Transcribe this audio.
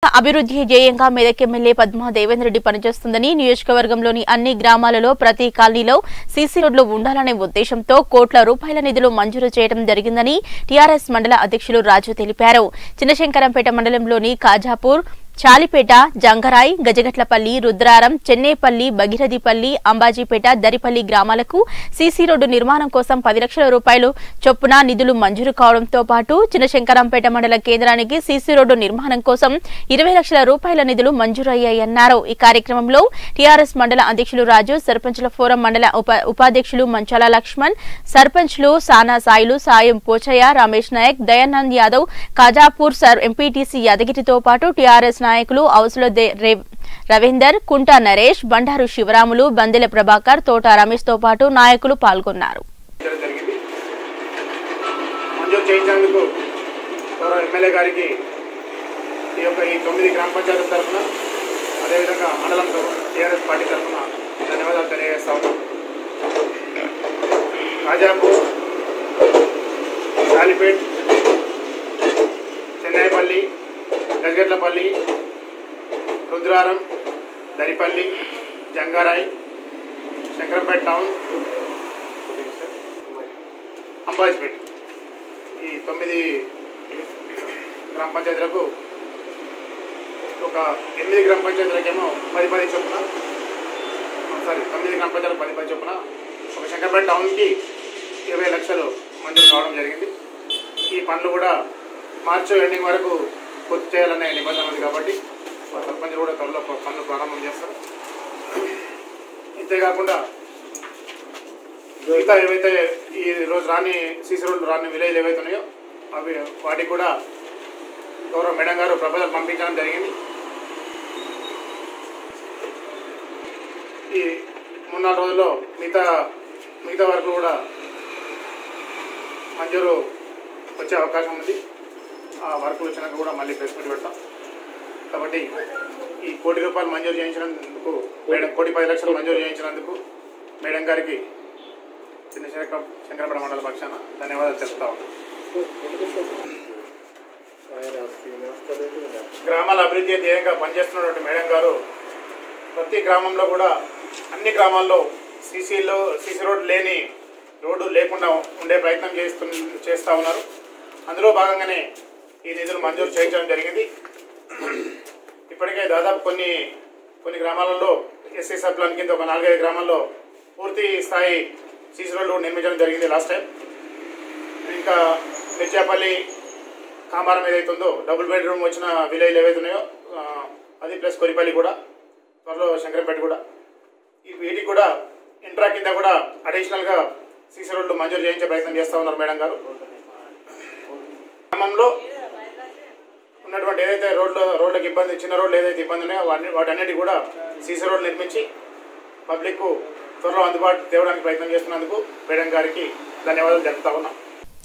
అభివృద్ధి ధ్యేయంగా మెదక్ ఎమ్మెల్యే పద్మా దేవేందర్ రెడ్డి పనిచేస్తుందని నియోజకవర్గంలోని అన్ని గ్రామాలలో ప్రతి కాలనీలో సీసీ రోడ్లు ఉండాలనే ఉద్దేశంతో కోట్ల రూపాయల నిధులు మంజూరు చేయడం జరిగిందని టీఆర్ఎస్ మండల అధ్యక్షులు రాజు తెలిపారు. చిన్నశంకరంపేట మండలంలోని కాజాపూర్, చాలిపేట, జంగరాయ్, గజగట్లపల్లి, రుద్రారం, చెన్నేపల్లి, భగీరథిపల్లి, అంబాజీపేట, దరిపల్లి గ్రామాలకు సీసీ రోడ్డు నిర్మాణం కోసం 10 లక్షల రూపాయలు చొప్పున నిధులు మంజూరు కావడంతో పాటు చిన్నశంకరంపేట మండల కేంద్రానికి సీసీ రోడ్డు నిర్మాణం కోసం 20 లక్షల రూపాయల నిధులు మంజూరయ్యాయన్నారు. ఈ కార్యక్రమంలో టీఆర్ఎస్ మండల అధ్యక్షులు రాజు, సర్పంచుల ఫోరం మండల ఉపాధ్యక్షులు మంచాల లక్ష్మణ్, సర్పంచ్లు సానా సాయిలు, సాయం పోచయ్య, రమేష్ నాయక్, దయానంద్ యాదవ్, కాజాపూర్ ఎంపీటీసీ యాదగిరితో పాటు టీఆర్ఎస్ నాయకులు ఔసుల రవీందర్, కుంటా నరేష్, బండారు శివరాములు, బందెల ప్రభాకర్, తోట రమేష్ తో పాటు నాయకులు పాల్గొన్నారు. చెన్నైపల్లి, గజగట్లపల్లి, రుద్రారం, దరిపల్లి, జంగారాయ్, శంకరంపేట టౌన్, అంబాజీపేట ఈ 9 గ్రామ పంచాయతీలకు ఒక 8 గ్రామ పంచాయతీలకేమో 10 చొప్పున 9 గ్రామ పంచాయతీలకు 10 చొప్పున ఒక శంకరంపేట టౌన్కి 20 లక్షలు మంజూరు కావడం జరిగింది. ఈ పనులు కూడా మార్చి ఎండింగ్ వరకు పూర్తి చేయాలనే నిబంధన ఉంది కాబట్టి సర్పంచ్ కూడా త్వరలో పనులు ప్రారంభం చేస్తారు. ఇంతేకాకుండా మిగతా ఏవైతే ఈ రోజు రాని సీసీ రోడ్లు రాని విలేజ్లు ఏవైతే ఉన్నాయో వాటికి కూడా గౌరవ మేడం గారు ప్రపోజల్ పంపించడం జరిగింది. ఈ 3-4 రోజుల్లో మిగతా వరకు కూడా మంజూరు వచ్చే అవకాశం ఉంది. ఆ వర్కులు వచ్చినాక కూడా మళ్ళీ ప్రెస్ మీట్ పెడతాం. కాబట్టి ఈ 1 కోటి రూపాయలు మంజూరు చేయించినందుకు మేడం 1,10 లక్షలు మంజూరు చేయించినందుకు మేడం గారికి శంకరంపేట మండల పక్షాన ధన్యవాదాలు తెలుపుతా ఉన్నాం. గ్రామాల అభివృద్ధి ధ్యేయంగా పనిచేస్తున్నటువంటి మేడం గారు ప్రతి గ్రామంలో కూడా అన్ని గ్రామాల్లో సీసీ రోడ్డు లేకుండా ఉండే ప్రయత్నం చేస్తూ ఉన్నారు. అందులో భాగంగానే ఈ నిధులు మంజూరు చేయించడం జరిగింది. ఇప్పటికే దాదాపు కొన్ని గ్రామాలలో ఎస్సీ సబ్ ప్లాన్ కింద ఒక 4-5 గ్రామాల్లో పూర్తి స్థాయి సీసీ రోడ్లు నిర్మించడం జరిగింది లాస్ట్ టైం. ఇంకా మిర్చాపల్లి, కామారం ఏదైతుందో డబుల్ బెడ్రూమ్ వచ్చిన విలేజ్లు ఏవైతే ఉన్నాయో అది ప్లస్ కొరిపల్లి కూడా, త్వరలో శంకరంపేట కూడా, వీటికి కూడా ఇంట్రా కింద కూడా అడిషనల్గా సీసీ రోడ్లు మంజూరు చేయించే ప్రయత్నం చేస్తూ ఉన్నారు మేడం గారు. గ్రామంలో ఉన్నటువంటి ఏదైతే రోడ్లకు ఇబ్బంది, చిన్న రోడ్లు ఏదైతే ఇబ్బంది ఉన్నాయో వాటన్నిటి కూడా సీసీ రోడ్లు నిర్మించి పబ్లిక్ త్వరలో అందుబాటు తేవడానికి ప్రయత్నం చేస్తున్నందుకు మేడం గారికి ధన్యవాదాలు తెలుపుతా ఉన్నాం.